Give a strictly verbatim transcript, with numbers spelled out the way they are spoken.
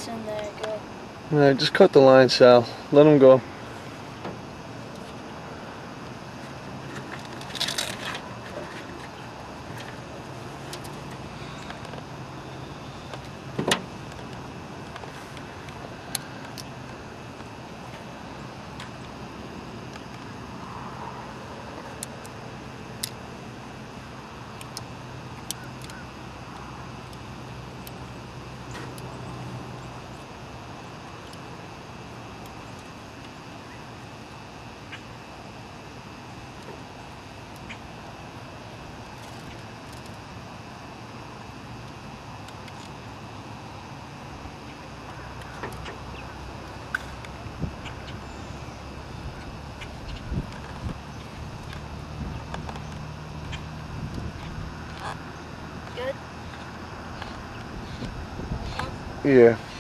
It's in there, good. Alright, just cut the line, Sal. Let him go. Good? Yeah.